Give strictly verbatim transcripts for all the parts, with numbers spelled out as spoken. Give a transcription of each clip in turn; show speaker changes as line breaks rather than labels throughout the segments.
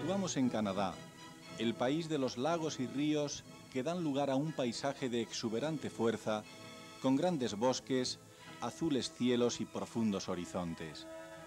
situamos en Canadá, el país de los lagos y ríos que dan lugar a un paisaje de exuberante fuerza, con grandes bosques, azules cielos y profundos horizontes.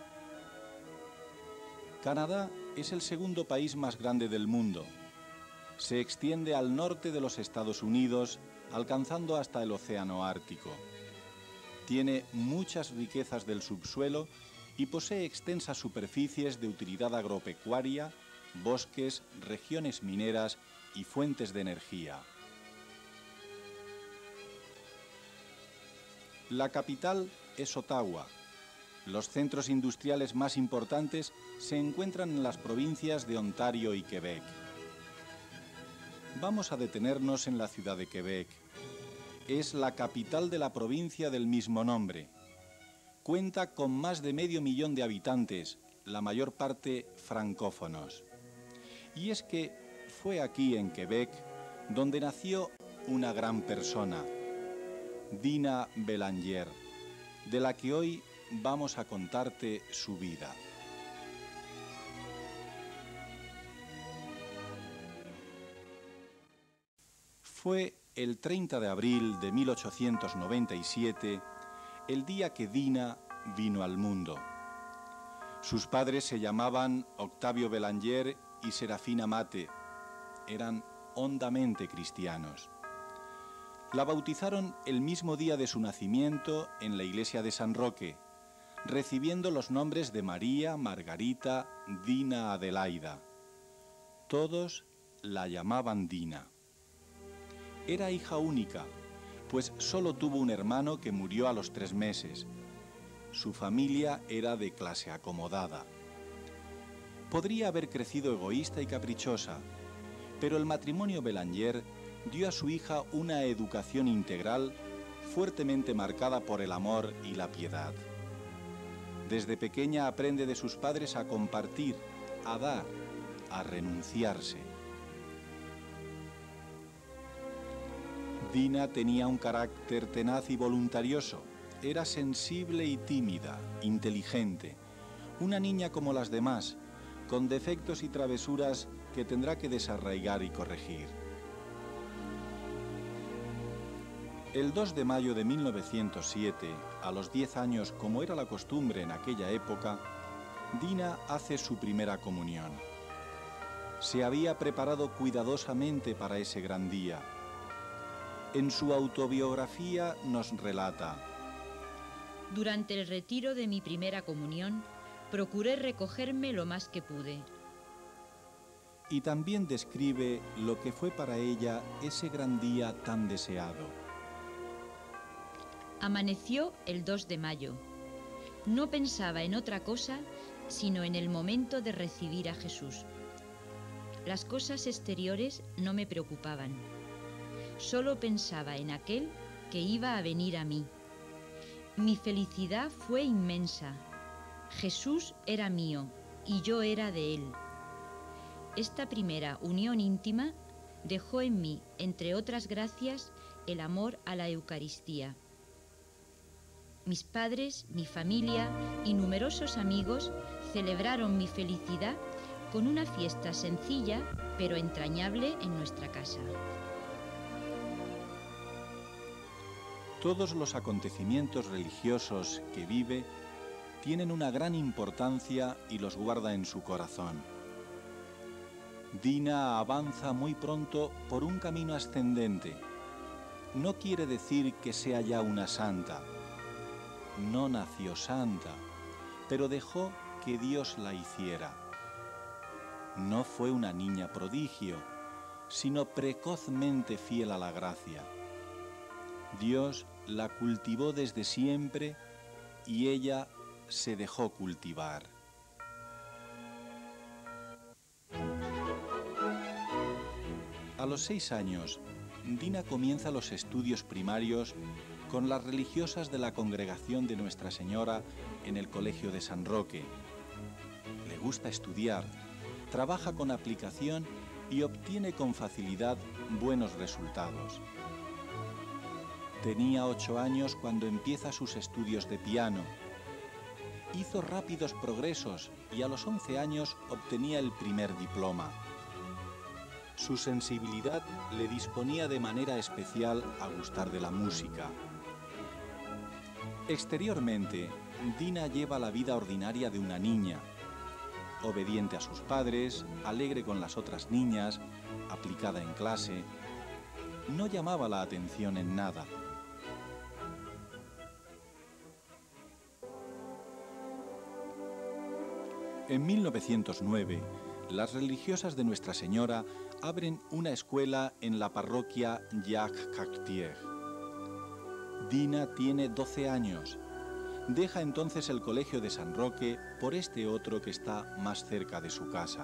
Canadá es el segundo país más grande del mundo. Se extiende al norte de los Estados Unidos, alcanzando hasta el Océano Ártico. Tiene muchas riquezas del subsuelo y posee extensas superficies de utilidad agropecuaria, bosques, regiones mineras y fuentes de energía. La capital es Ottawa. Los centros industriales más importantes se encuentran en las provincias de Ontario y Quebec. Vamos a detenernos en la ciudad de Quebec. Es la capital de la provincia del mismo nombre. Cuenta con más de medio millón de habitantes, la mayor parte francófonos. Y es que fue aquí, en Quebec, donde nació una gran persona, Dina Belanger, de la que hoy vamos a contarte su vida. Fue el treinta de abril de mil ochocientos noventa y siete el día que Dina vino al mundo. Sus padres se llamaban Octavio Belanger y Serafina Mate. Eran hondamente cristianos. La bautizaron el mismo día de su nacimiento en la iglesia de San Roque, recibiendo los nombres de María, Margarita, Dina Adelaida. Todos la llamaban Dina. Era hija única, pues solo tuvo un hermano que murió a los tres meses. Su familia era de clase acomodada. Podría haber crecido egoísta y caprichosa, pero el matrimonio Belanger dio a su hija una educación integral fuertemente marcada por el amor y la piedad. Desde pequeña aprende de sus padres a compartir, a dar, a renunciarse. Dina tenía un carácter tenaz y voluntarioso. Era sensible y tímida, inteligente, una niña como las demás, con defectos y travesuras que tendrá que desarraigar y corregir. El dos de mayo de mil novecientos siete, a los diez años, como era la costumbre en aquella época, Dina hace su primera comunión. Se había preparado cuidadosamente para ese gran día. En su autobiografía nos relata:
durante el retiro de mi primera comunión, procuré recogerme lo más que pude.
Y también describe lo que fue para ella ese gran día tan deseado.
Amaneció el dos de mayo. No pensaba en otra cosa sino en el momento de recibir a Jesús. Las cosas exteriores no me preocupaban. Solo pensaba en aquel que iba a venir a mí. Mi felicidad fue inmensa. Jesús era mío y yo era de él. Esta primera unión íntima dejó en mí, entre otras gracias, el amor a la Eucaristía. Mis padres, mi familia y numerosos amigos celebraron mi felicidad con una fiesta sencilla pero entrañable en nuestra casa.
Todos los acontecimientos religiosos que vive tienen una gran importancia y los guarda en su corazón. Dina avanza muy pronto por un camino ascendente. No quiere decir que sea ya una santa. No nació santa, pero dejó que Dios la hiciera. No fue una niña prodigio, sino precozmente fiel a la gracia. Dios la cultivó desde siempre y ella se dejó cultivar. A los seis años, Dina comienza los estudios primarios con las religiosas de la congregación de Nuestra Señora en el Colegio de San Roque. Le gusta estudiar, trabaja con aplicación y obtiene con facilidad buenos resultados. Tenía ocho años cuando empieza sus estudios de piano. hizo rápidos progresos y a los once años obtenía el primer diploma. Su sensibilidad le disponía de manera especial a gustar de la música. Exteriormente, Dina lleva la vida ordinaria de una niña, obediente a sus padres, alegre con las otras niñas, aplicada en clase. No llamaba la atención en nada. En mil novecientos nueve, las religiosas de Nuestra Señora abren una escuela en la parroquia Jacques Cartier. Dina tiene doce años. Deja entonces el colegio de San Roque por este otro que está más cerca de su casa.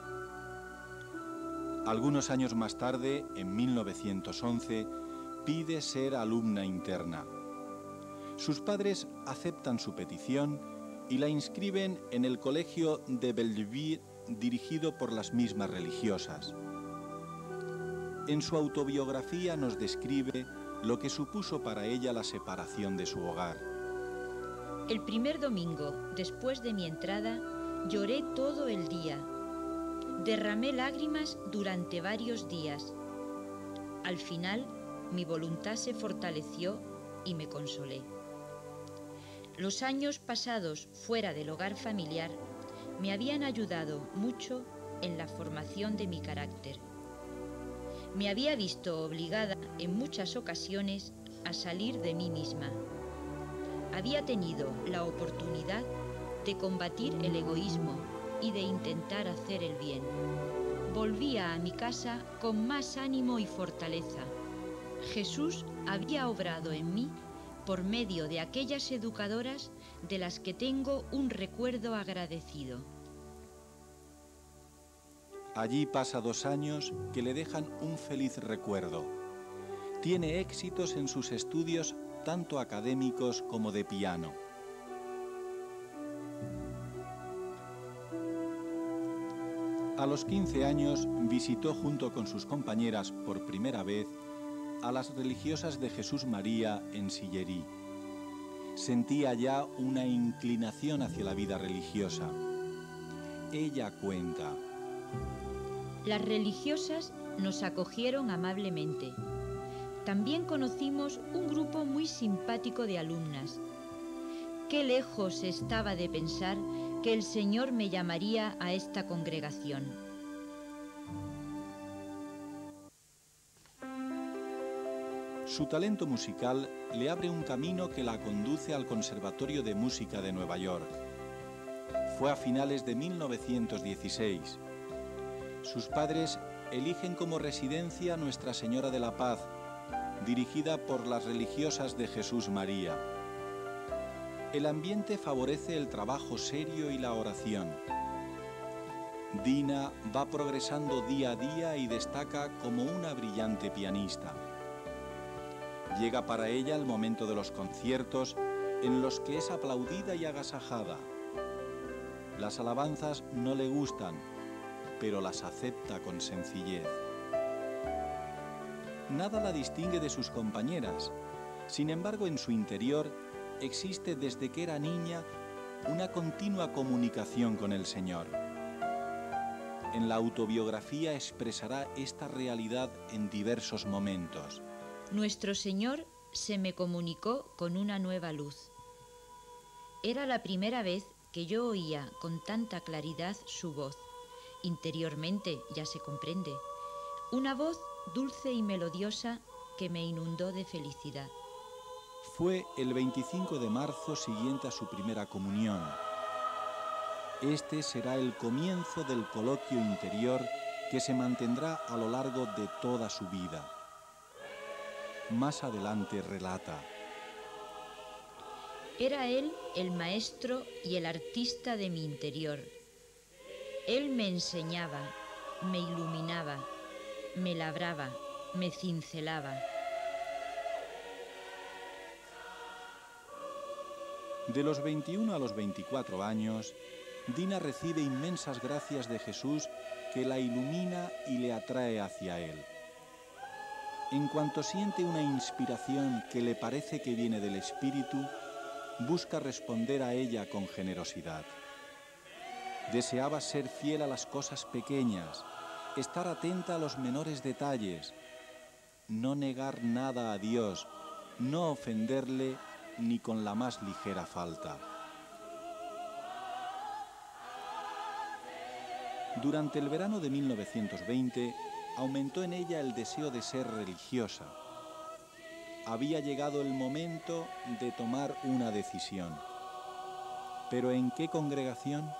Algunos años más tarde, en mil novecientos once, pide ser alumna interna. Sus padres aceptan su petición y la inscriben en el colegio de Belleville, dirigido por las mismas religiosas. En su autobiografía nos describe lo que supuso para ella la separación de su hogar.
El primer domingo, después de mi entrada, lloré todo el día. Derramé lágrimas durante varios días. Al final, mi voluntad se fortaleció y me consolé. Los años pasados fuera del hogar familiar me habían ayudado mucho en la formación de mi carácter. Me había visto obligada en muchas ocasiones a salir de mí misma. Había tenido la oportunidad de combatir el egoísmo y de intentar hacer el bien. Volvía a mi casa con más ánimo y fortaleza. Jesús había obrado en mí por medio de aquellas educadoras de las que tengo un recuerdo agradecido.
Allí pasa dos años que le dejan un feliz recuerdo. Tiene éxitos en sus estudios tanto académicos como de piano. A los quince años visitó junto con sus compañeras por primera vez a las religiosas de Jesús María en Sillerí. Sentía ya una inclinación hacia la vida religiosa. Ella cuenta:
las religiosas nos acogieron amablemente. También conocimos un grupo muy simpático de alumnas. Qué lejos estaba de pensar que el Señor me llamaría a esta congregación.
Su talento musical le abre un camino que la conduce al Conservatorio de Música de Nueva York. Fue a finales de mil novecientos dieciséis. Sus padres eligen como residencia Nuestra Señora de la Paz, dirigida por las religiosas de Jesús María. El ambiente favorece el trabajo serio y la oración. Dina va progresando día a día y destaca como una brillante pianista. Llega para ella el momento de los conciertos en los que es aplaudida y agasajada. Las alabanzas no le gustan, pero las acepta con sencillez. Nada la distingue de sus compañeras. Sin embargo, en su interior existe desde que era niña una continua comunicación con el Señor. En la autobiografía expresará esta realidad en diversos momentos.
Nuestro Señor se me comunicó con una nueva luz. Era la primera vez que yo oía con tanta claridad su voz. Interiormente, ya se comprende, una voz dulce y melodiosa que me inundó de felicidad.
Fue el veinticinco de marzo siguiente a su primera comunión. Este será el comienzo del coloquio interior que se mantendrá a lo largo de toda su vida. Más adelante relata:
era él el maestro y el artista de mi interior. Él me enseñaba, me iluminaba, me labraba, me cincelaba.
De los veintiuno a los veinticuatro años, Dina recibe inmensas gracias de Jesús que la ilumina y le atrae hacia Él. En cuanto siente una inspiración que le parece que viene del Espíritu, busca responder a ella con generosidad. Deseaba ser fiel a las cosas pequeñas, estar atenta a los menores detalles, no negar nada a Dios, no ofenderle ni con la más ligera falta. Durante el verano de mil novecientos veinte, aumentó en ella el deseo de ser religiosa. Había llegado el momento de tomar una decisión. ¿Pero en qué congregación?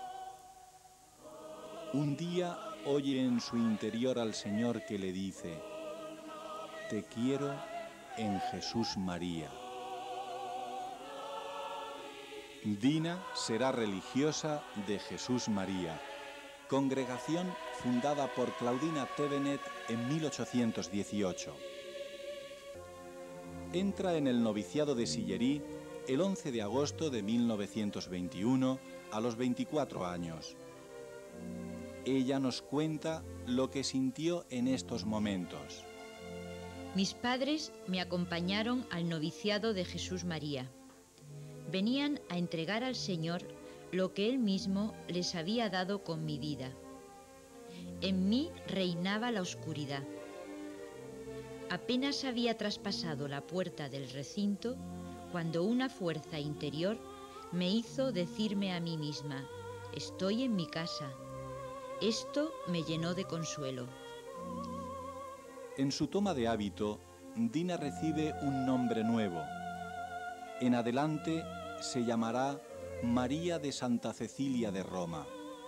Un día oye en su interior al Señor que le dice: te quiero en Jesús María. Dina será religiosa de Jesús María, congregación fundada por Claudina Thévenet en mil ochocientos dieciocho. Entra en el noviciado de Sillerí el once de agosto de mil novecientos veintiuno a los veinticuatro años. Ella nos cuenta lo que sintió en estos momentos.
Mis padres me acompañaron al noviciado de Jesús María. Venían a entregar al Señor lo que Él mismo les había dado con mi vida. En mí reinaba la oscuridad. Apenas había traspasado la puerta del recinto cuando una fuerza interior me hizo decirme a mí misma: estoy en mi casa. Esto me llenó de consuelo.
En su toma de hábito, Dina recibe un nombre nuevo. En adelante se llamará María de Santa Cecilia de Roma.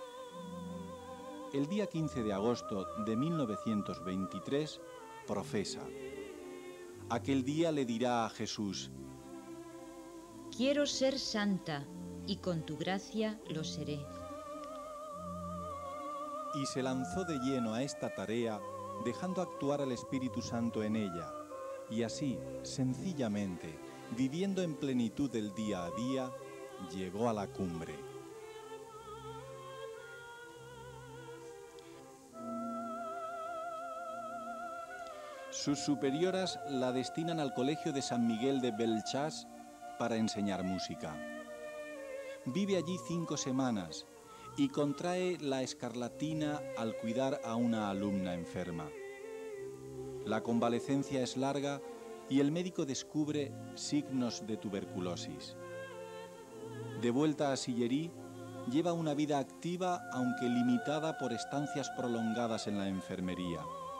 El día quince de agosto de mil novecientos veintitrés profesa. Aquel día le dirá a Jesús:
quiero ser santa y con tu gracia lo seré.
Y se lanzó de lleno a esta tarea, dejando actuar al Espíritu Santo en ella, y así, sencillamente, viviendo en plenitud el día a día, llegó a la cumbre. Sus superioras la destinan al colegio de San Miguel de Belchás para enseñar música. Vive allí cinco semanas y contrae la escarlatina al cuidar a una alumna enferma. La convalecencia es larga y el médico descubre signos de tuberculosis. De vuelta a Sillerí, lleva una vida activa aunque limitada por estancias prolongadas en la enfermería.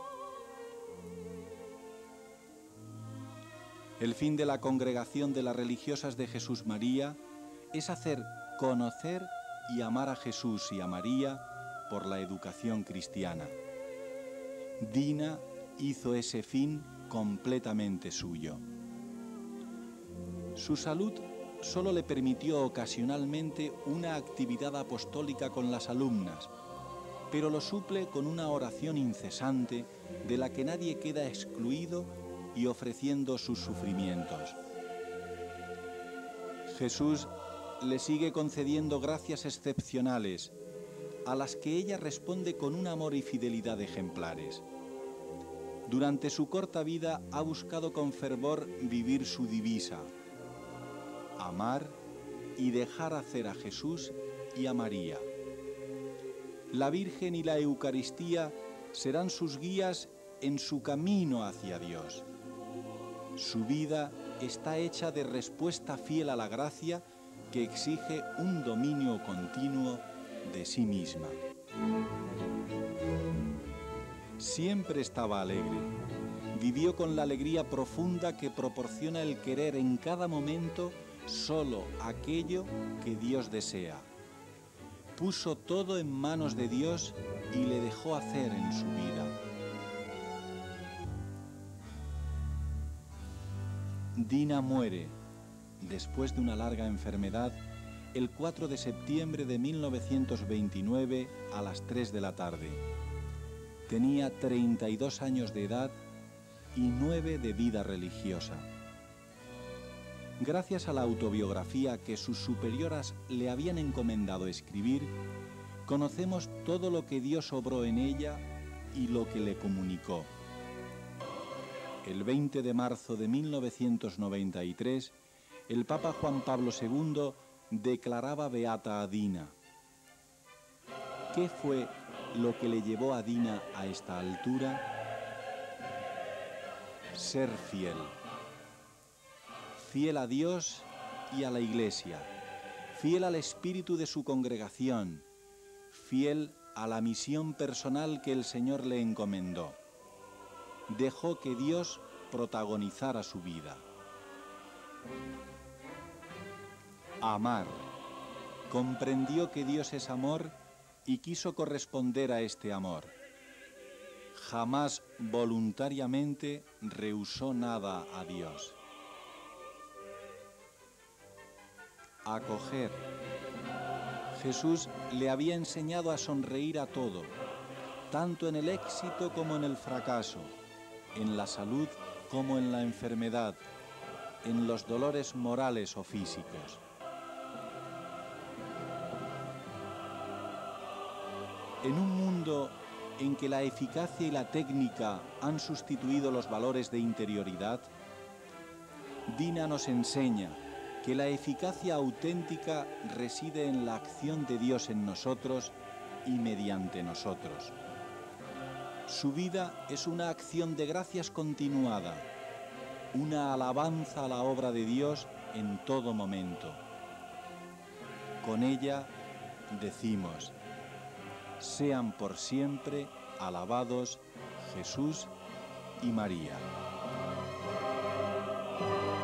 El fin de la congregación de las religiosas de Jesús María es hacer conocer y amar a Jesús y a María por la educación cristiana. Dina hizo ese fin completamente suyo. Su salud solo le permitió ocasionalmente una actividad apostólica con las alumnas, pero lo suple con una oración incesante de la que nadie queda excluido y ofreciendo sus sufrimientos. Jesús le sigue concediendo gracias excepcionales, a las que ella responde con un amor y fidelidad ejemplares. Durante su corta vida ha buscado con fervor vivir su divisa: amar y dejar hacer a Jesús y a María. La Virgen y la Eucaristía serán sus guías en su camino hacia Dios. Su vida está hecha de respuesta fiel a la gracia que exige un dominio continuo de sí misma. Siempre estaba alegre. Vivió con la alegría profunda que proporciona el querer en cada momento solo aquello que Dios desea. Puso todo en manos de Dios y le dejó hacer en su vida. Dina muere, después de una larga enfermedad, el cuatro de septiembre de mil novecientos veintinueve a las tres de la tarde. Tenía treinta y dos años de edad y nueve de vida religiosa. Gracias a la autobiografía que sus superioras le habían encomendado escribir, conocemos todo lo que Dios obró en ella y lo que le comunicó. El veinte de marzo de mil novecientos noventa y tres, el Papa Juan Pablo segundo declaraba beata a Dina. ¿Qué fue lo que le llevó a Dina a esta altura? Ser fiel. Fiel a Dios y a la Iglesia, fiel al espíritu de su congregación, fiel a la misión personal que el Señor le encomendó. Dejó que Dios protagonizara su vida. Amar. Comprendió que Dios es amor y quiso corresponder a este amor. Jamás voluntariamente rehusó nada a Dios. Acoger. Jesús le había enseñado a sonreír a todo, tanto en el éxito como en el fracaso, en la salud como en la enfermedad, en los dolores morales o físicos. En un mundo en que la eficacia y la técnica han sustituido los valores de interioridad, Dina nos enseña que la eficacia auténtica reside en la acción de Dios en nosotros y mediante nosotros. Su vida es una acción de gracias continuada, una alabanza a la obra de Dios en todo momento. Con ella decimos: sean por siempre alabados Jesús y María.